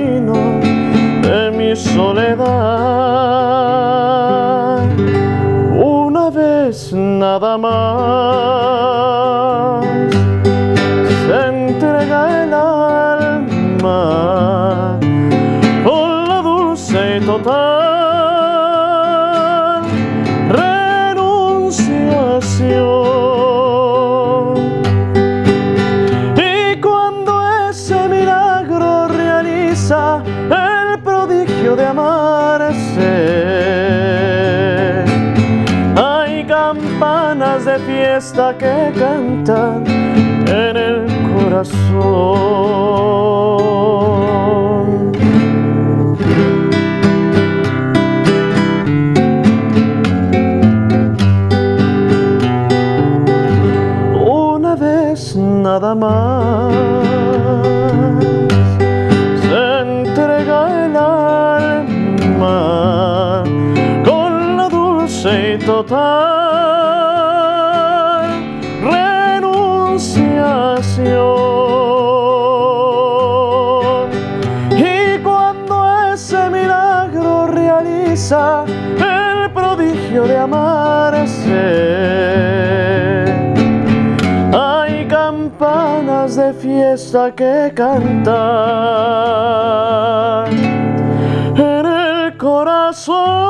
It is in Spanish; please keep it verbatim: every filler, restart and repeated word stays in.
camino de mi soledad. Una vez nada más se entrega el alma con la dulce y total renunciación. Y cuando ese milagro realiza el prodigio de amarse, hay campanas de fiesta que cantan en el corazón. Una vez nada más se entrega el alma con la dulce y total renunciación. Y cuando ese milagro realiza el prodigio de amarse, hay campanas de fiesta que cantan en el corazón.